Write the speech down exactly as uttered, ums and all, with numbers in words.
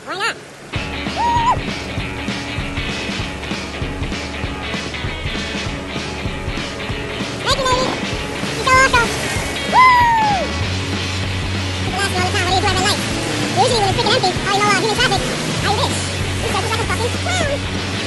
Why not? Thank you, lady. You're so awesome. Woo! People ask me all the time, how do you drive at night? Usually when it's freaking empty, or you know, uh, human traffic, I wish. These circles like a fucking clown.